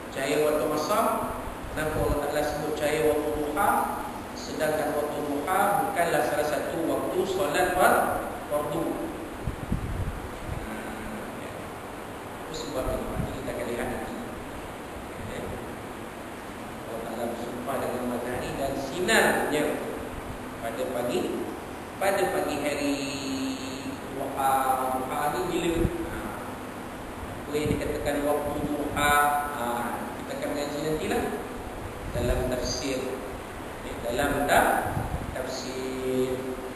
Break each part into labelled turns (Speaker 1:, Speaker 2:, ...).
Speaker 1: cahaya waktu masak. Kenapa Allah Ta'ala sebut cahaya waktu duha, sedangkan waktu duha bukanlah salah satu waktu solat fardu. Itu sebab ini kita akan lihat nanti. Allah Ta'ala bersumpah dengan matahari dan sinarnya pada pagi hari duha. Duha ni bila boleh dikatakan waktu duha. Kita akan mengaji nantilah dalam tafsir. Dalam tafsir.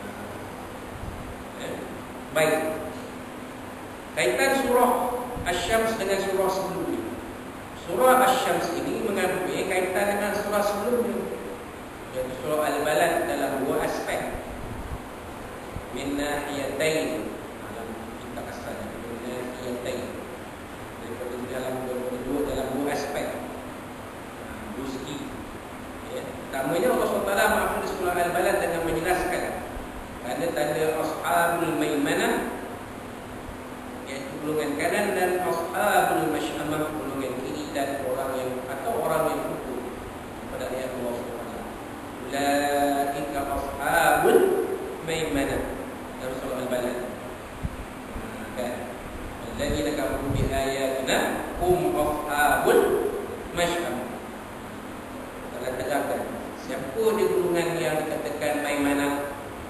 Speaker 1: Baik. Kaitan surah Asy-Syams dengan surah sebelumnya. Surah Asy-Syams ini mengandung kaitan dengan surah sebelumnya, iaitu surah Al-Balad dalam dua aspek. Min nahiyatain, dalam kitab asalnya min nahiyatain, dalam dua aspek. Dua segi. Pertamanya Allah SWT mengakhiri surah Al-Balad dengan menjelaskan tanda-tanda ashabul maimanah, iaitu golongan kanan, dan ashabul masy'amah, golongan kiri, dan orang yang kufur pada ayat Allah SWT. Ulaika ashabul maimanah dalam surah Al-Balad. Kan? Alladzina kafaru bi ayatina hum ashabul masy'amah. Allah tegaskan siapa di golongan yang dikatakan maimanah.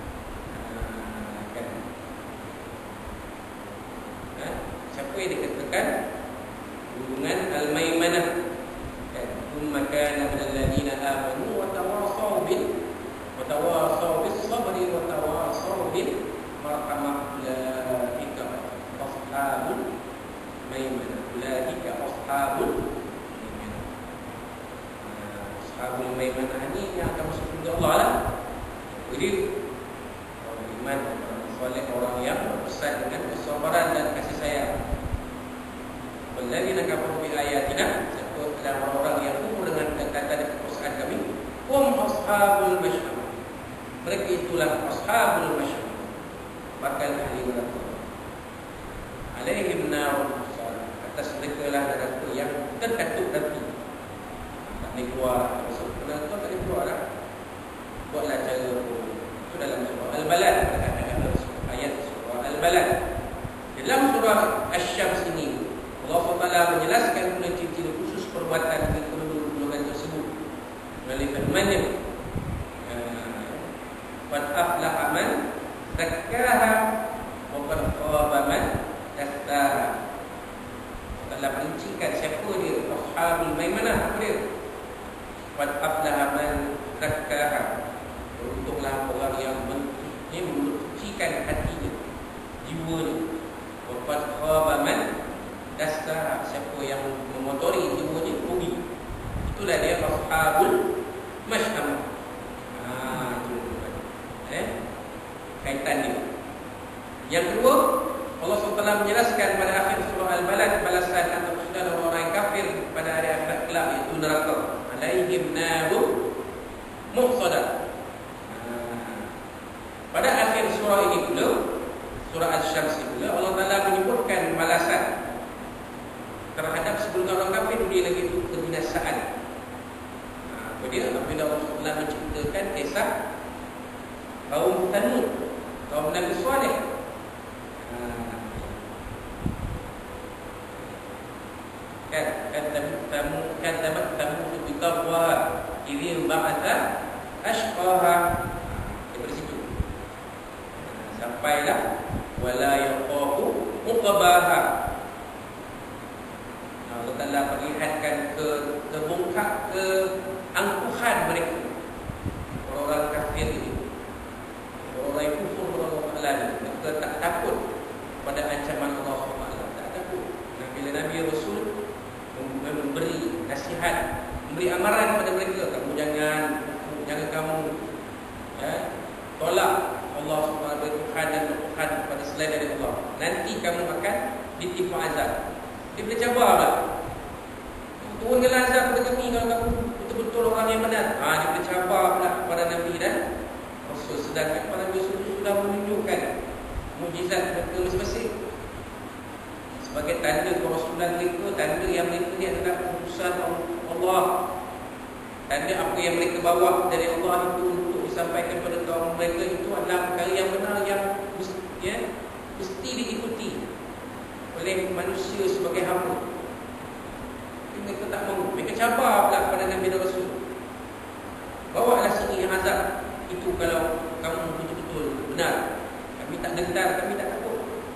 Speaker 1: Siapa yang dikatakan golongan al-maimanah? Maka minal ladina amanu wa tawasaw bis sabri wa tawasaw bil marhamah. Ulaika ashabul maimanah. Ulaika ashabul maimanah. Ashabul maimanah ni yang akan masuk surga Allah lah. Jadi orang iman, orang soleh, orang yang bersat dengan kesabaran dan kasih sayang. Walladzina kafaru bi ayatina, siapa adalah orang-orang yang kufur dengan kata-kata dan kekuasaan kami. Hum ashabul masy'amah, mereka itulah ashabul masy'amah, bakal ahli neraka. Alaihim narun musad, atas mereka lah neraka yang terkatup nanti. Tak boleh keluar, masuk neraka tak boleh keluar lah. Buatlah cara itu dalam surah Al-Balad, ayat surah Al-Balad. Dalam surah Asy-Syams ini Allah SWT menjelaskan pula ciri-ciri khusus perbuatan golongan tersebut melalui firman-Nya. Qad aflaha man zakkaha wa qad khaba man dassaha. Allah perincikan siapa dia ashabul maimanah. Apa dia? Qad aflaha man zakkaha, beruntunglah orang yang mensucikan hatinya, jiwanya. Wa qad khaba man dassaha, siapa yang mengotori jiwanya rugi. Itulah dia ashabul masy'amah. Kaitan dia. Yang kedua, Allah SWT menjelaskan pada akhir surah Al-Balad balasan atau kesudahan orang kafir pada hari akhirat kelak, iaitu neraka. Alaihim narun muqsadah. Pada akhir surah ini pula, surah Asy-Syams pula, Allah Ta'ala menyebutkan balasan terhadap sebelum orang kafir dia lagi itu kebinasaan. Kemudian apabila Allah telah menceritakan kisah kaum Thamud, kaum Nabi Saleh. Kadzabat Thamud bi taqwaha idh ba'atha ashqaha. Dari situ sampailah wala yaqahu uqbaha. Allah Ta'ala perlihatkan kebongkak keangkuhan mereka, orang-orang kafir ini, orang-orang yang kufur kepada Allah Ta'ala ini. Mereka tak takut pada ancaman Allah Ta'ala, tak takut. Nah, bila Nabi Rasul memberi nasihat, memberi amaran kepada mereka, kamu jangan kamu tolak Allah SWT Tuhan dan Tuhan kepada selain dari Allah, nanti kamu akan ditimpa azab. Dia boleh cabar pula. Turunkanlah azab kepada kami kalau kamu betul-betul orang yang benar. Dia boleh cabar pula kepada Nabi dan Rasul. Sedangkan para Nabi Rasul sudah menunjukkan mukjizat mereka masing-masing sebagai tanda kerasulan mereka, tanda yang mereka ni adalah utusan keputusan Allah. Tanda apa yang mereka bawa dari Allah itu untuk disampaikan kepada kaum mereka itu adalah perkara yang benar, yang mesti diikuti oleh manusia sebagai hamba. Mereka tak mahu. Mereka cabar pula kepada Nabi dan Rasul. Bawalah sini yang azab itu kalau kamu betul-betul benar. Kami tak gentar, kami tak takut.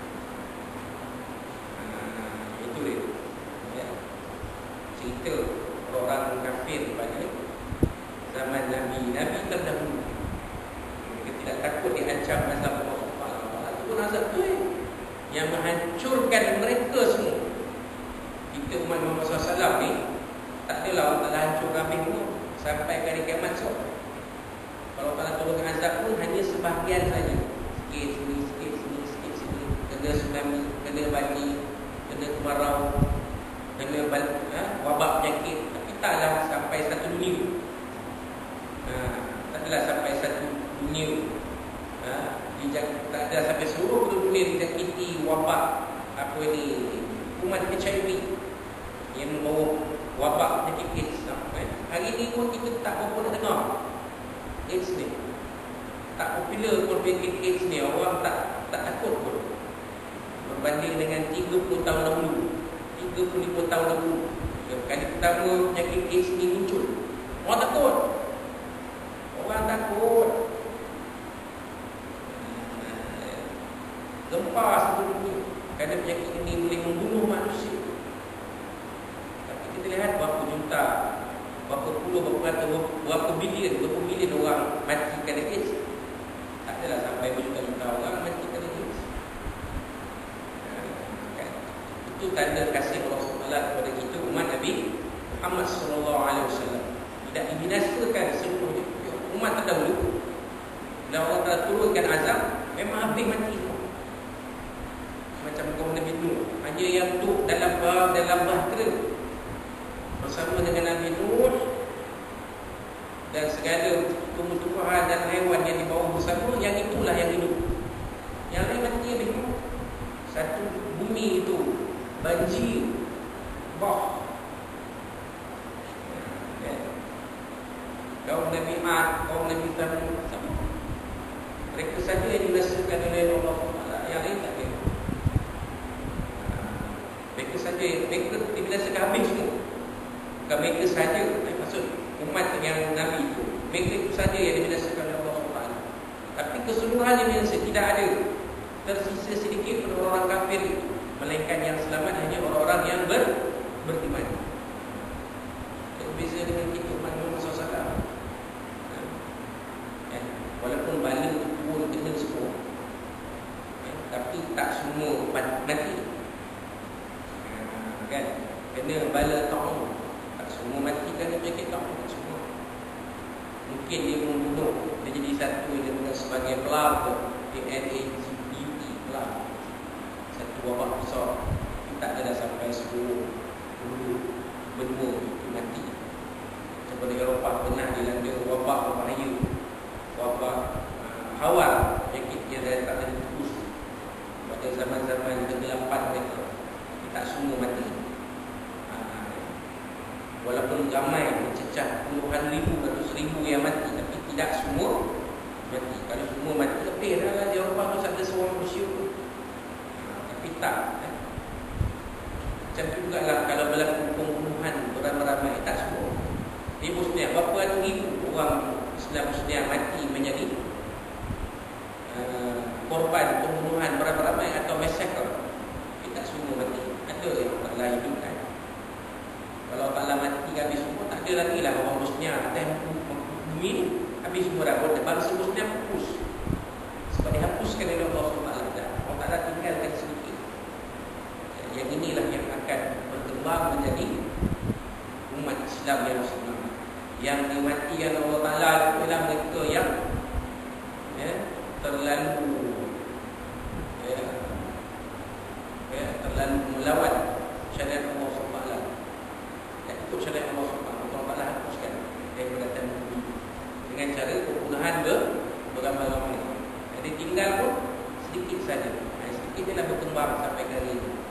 Speaker 1: Itu dia. Ya. Cerita orang kafir pada zaman Nabi terdahulu. Mereka tidak takut diancam azab Allah. Itu pun azab tu yang menghancurkan mereka semua. Kita umat Muhammad SAW ni tak adalah Allah hancur habis pun sampai hari kiamat esok. Kalau Allah turunkan azab pun hanya sebahagian saja. Sikit sini, kena tsunami, kena banjir, kena kemarau, kena wabak penyakit, tapi taklah sampai satu dunia. Tak adalah sampai satu dunia. Tak ada sampai seluruh dunia dijangkiti wabak apa ni, kuman HIV yang membawa wabak penyakit AIDS. Hari ni pun kita tak berapa nak dengar AIDS ni. Tak popular pun penyakit AIDS ni. Orang tak takut pun berbanding dengan 30 tahun dahulu, 35 tahun dahulu. Kali pertama penyakit AIDS ni muncul, orang takut. Gempar seluruh dunia kerana penyakit ini boleh membunuh manusia. Tapi kita lihat berapa juta, berapa puluh, berapa bilion orang mati kerana AIDS. Tak adalah sampai berjuta-juta orang mati kerana AIDS. Itu tanda kasih Allah SWT kepada kita umat Nabi Muhammad SAW. Tidak dibinasakan seluruhnya. Umat terdahulu, bila Allah Ta'ala turunkan azab, memang habis mati. Macam kaum Nabi Nuh, hanya yang duduk dalam bahtera bersama dengan Nabi Nuh dan segala tumbuh-tumbuhan dan haiwan yang dibawa bersama, yang itulah yang hidup. Yang lain mati habis. Satu bumi itu banjir, bah. Kaum Nabi Ad, kaum Nabi Thamud, mereka saja yang dibinasakan oleh Allah SWT. Yang lain tak ada. Mereka saja, mereka dibinasakan habis semua. Bukan mereka saja, maksud umat yang Nabi itu, mereka itu saja yang dibinasakan oleh Allah SWT. Tapi keseluruhannya binasa, tidak ada tersisa sedikit pada orang kafir itu, melainkan yang selamat hanya orang-orang yang beriman. Berbeza dengan kita umat Muhammad SAW. Walaupun bala itu turun kena semua, tapi tak semua mati. Kan? Kena bala ta'un, tak semua mati kerana penyakit ta'un, tak semua. Mungkin dia membunuh, dia jadi satu dengan sebagai pelab ANAGBT pelab, satu wabak besar. Tak adalah sampai 10 benua itu mati. Seperti Eropah pernah dilanda wabak berbahaya, wabak hawar, penyakit yang tak ada tebus pada zaman-zaman kegelapan mereka. Tak semua mati. Walaupun ramai mencecah puluhan ribu, ratus ribu yang mati, tapi tidak semua mati. Kalau semua mati, lebih dah di Eropah tu ada seorang manusia pun. Tapi tak. Macam tu juga lah kalau berlaku pembunuhan beramai-ramai, tak semua. Di Bosnia, berapa ratus ribu orang Islam Bosnia mati menjadi korban pembunuhan beramai-ramai atau massacre. Tak semua mati. Ada yang Allah hidupkan. Kalau Allah mati habis semua, tak ada lagi lah orang Bosnia atas bumi ni. Habis semua dah. Bangsa Bosnia pupus. Sebab dihapuskan oleh Allah SWT. Allah Ta'ala tinggalkan sedikit. Yang inilah yang akan berkembang menjadi umat Islam yang sempurna. Yang dimatikan Allah Ta'ala adalah mereka yang terlalu melawan syariat Allah SWT. Tak ikut syariat Allah SWT. Allah Ta'ala hapuskan daripada tanah bumi dengan cara pembunuhan beramai-ramai. Jadi tinggal pun sedikit saja. Sedikit adalah berkembang sampai ke hari ini.